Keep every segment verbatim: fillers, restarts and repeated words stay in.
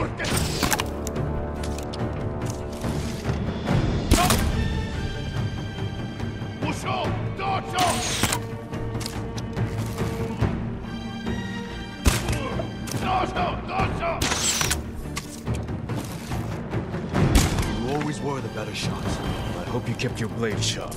You always were the better shot. I hope you kept your blade sharp.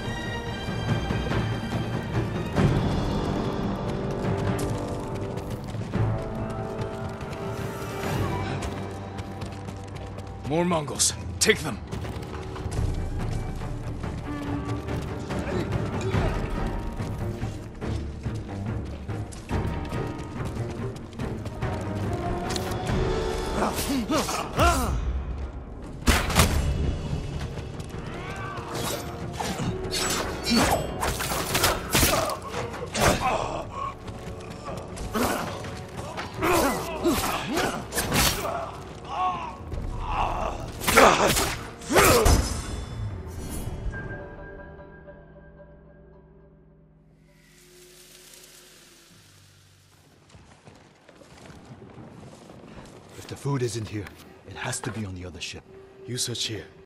More Mongols. Take them. If the food isn't here, it has to be on the other ship. You search here.